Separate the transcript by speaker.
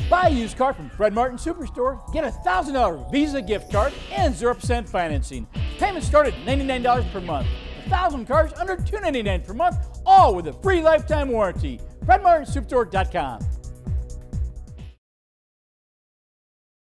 Speaker 1: Buy a used car from Fred Martin Superstore, get a $1,000 Visa gift card and 0% financing. Payments start at $99 per month. 1,000 cars under $299 per month, all with a free lifetime warranty. FredMartinSuperstore.com.